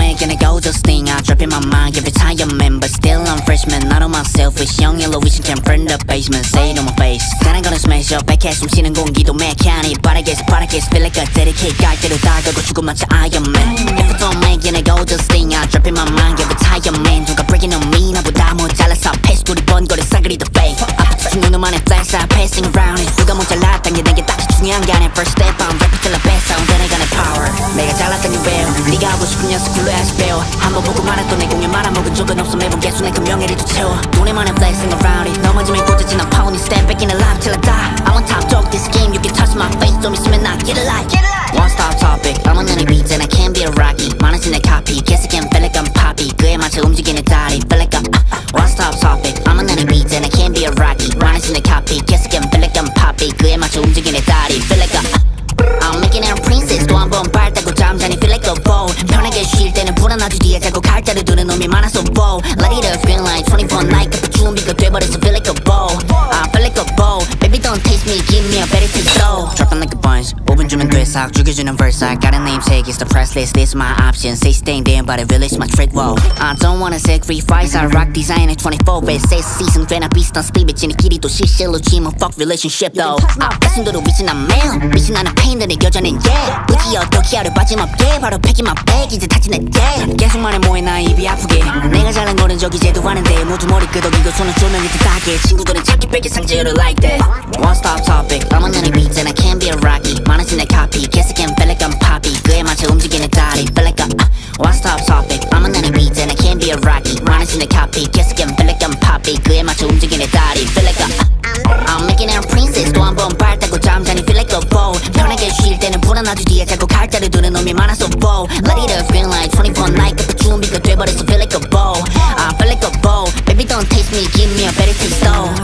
making it go just thing. I drop in my mind every time you're but still I'm freshman. Not on my selfish young yellow vision can burn the basement. Say it on my face. Then I'm gonna smash up back 숨 쉬는 공기도 mechanic. But I guess feel like a dedicate. 갈 대로 다 가고 죽음 마치 Iron Man. If I don't make it go just thing. I drop in my mind every time you're 누가 breaking on me 나보다 뭐 잘라서 패스 둘이 번거리 싸그리 the fake. 앞에서 눈만의 flex I passing around it. 누가 뭐 잘났단 게 내게 딱히 중요한 게 아니야. First step I'm rapping till I pass out. then I got power. 내가 잘났다니 왜요 네가 하고 싶은 연습 글로야지 배워. 한번 보고 말았던 내 공연 말아먹은 적은 없어. 매번 개수 내 그 명예를 또 채워. 눈에만의 flexing around it. 넘어지면 꽂아진 난 pound it. Step back in the life till I die. I'm on top dog this game. You can touch my face 좀 있으면 나 get it like one stop topic. I'm on any beats and I can't be a rocky. 많아진 내 copy. Guess I can feel like I'm poppy. 그에 맞춰 움직이는 다리. Feel like I'm one stop topic. I'm on any beats and I can't be a rocky. 많아진 내 copy. Guess I can feel like I'm poppy. 그에 맞춰 움직이는 다리. Feel like I'm making it a princess. 또 한 번 밟다고 잠자니 feel like a bow. 편하게 쉴 때는 불안하지 뒤에 자꾸 갈자를 두는 놈이 많아서 bow. Let it feel like 24 night. 그 준비가 돼버려서 feel like a bow. I feel like a bow. Baby don't taste me, give me a better taste though. Drop them like a bunch. 5분 주면 돼 싹 죽여주는 verse. I got a namesake, it's the price list. This is my option. Say staying there by the village, my trick whoa. I don't wanna sacrifice. I rock design at 24. 왜 새 season 꽤나 비슷한 스피드 비치는 길이도 실실로 지면 fuck relationship though. 가슴도로 미친 난 man. 미친 나는 pain들의 여전히 yeah. 굳이 어떻게 하루 빠짐없게 바로 packing my bag 이제 다친 내 day. 계속 말해 뭐해 나 입이 아프게. 내가 잘난 거는 저기 쟤도 아는데 모두 머리 끄덕이고 손을 조명이 듯하게. 친구들은 찾기 뺏기 상처를 like that. One stop topic. I'm on any beats and I can't be a rocky. 많아진 내 copy. Guess I can feel like I'm poppy. 그에 맞춰 움직이는 다리. Feel like a one stop topic. I'm on any beats and I can't be a rocky. 많아진 내 copy. Guess I can feel like I'm poppy. 그에 맞춰 움직이는 다리. Feel like a I'm making it a princess. 또 한 번 밟다고 잠자니 feel like a bow. 편하게 쉴 때는 불안하지 뒤에 자꾸 갈자를 두는 놈이 많아서 bow. Let it feel like 24 night. 그 준비가 돼버려서 feel like a bow. I feel like a bow. Baby don't taste me, give me a better taste though.